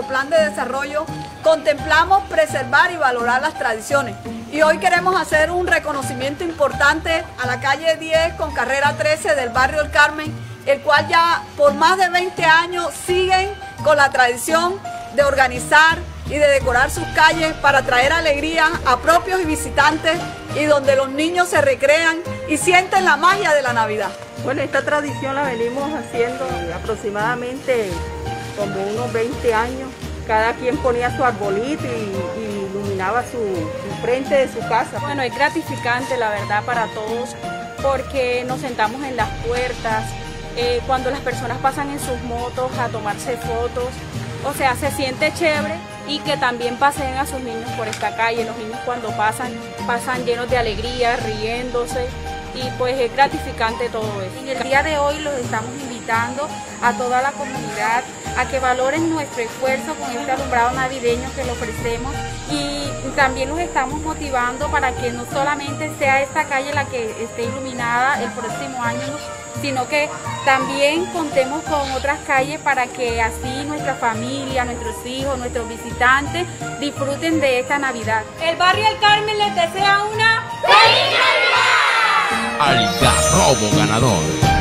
Plan de Desarrollo, contemplamos preservar y valorar las tradiciones. Y hoy queremos hacer un reconocimiento importante a la calle 10 con carrera 13 del barrio El Carmen, el cual ya por más de 20 años siguen con la tradición de organizar y de decorar sus calles para traer alegría a propios y visitantes, y donde los niños se recrean y sienten la magia de la Navidad. Bueno, esta tradición la venimos haciendo aproximadamente como unos 20 años. Cada quien ponía su arbolito y iluminaba su frente de su casa. Bueno, es gratificante la verdad para todos, porque nos sentamos en las puertas, cuando las personas pasan en sus motos a tomarse fotos, o sea, se siente chévere, y que también paseen a sus niños por esta calle. Los niños cuando pasan llenos de alegría, riéndose, y pues es gratificante todo eso. En el día de hoy los estamos invitando a toda la comunidad a que valoren nuestro esfuerzo con este alumbrado navideño que le ofrecemos, y también los estamos motivando para que no solamente sea esta calle la que esté iluminada el próximo año, sino que también contemos con otras calles para que así nuestra familia, nuestros hijos, nuestros visitantes disfruten de esta Navidad. El barrio El Carmen les desea una ¡Feliz Navidad! Algarrobo ganador.